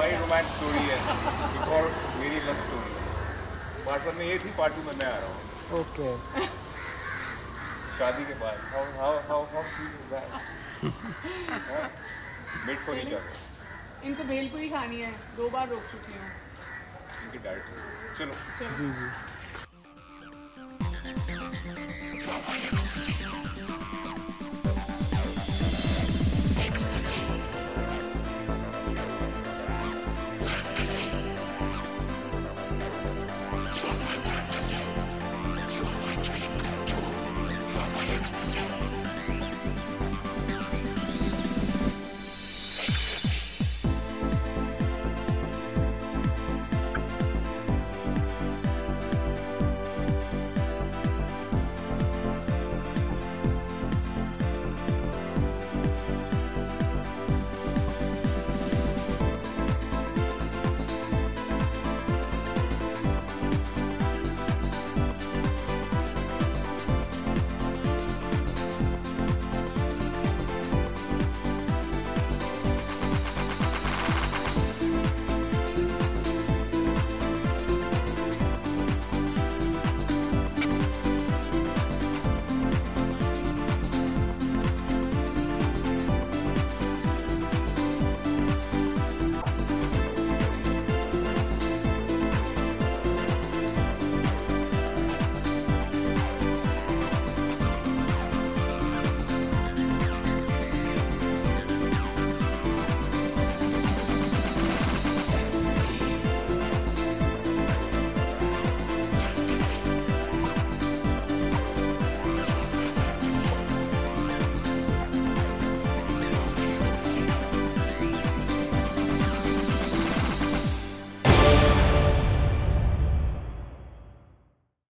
हमारी romance story है, एक और मेरी लव स्टोरी है। पार्ट 1 में ये थी, पार्ट 2 में मैं आ रहा हूँ। ओके। शादी के बाद how sweet is that? Made for each other. इनको भेलपुरी खानी है, 2 बार रोक चुकी हूँ इनकी डाइट। चलो जी जी।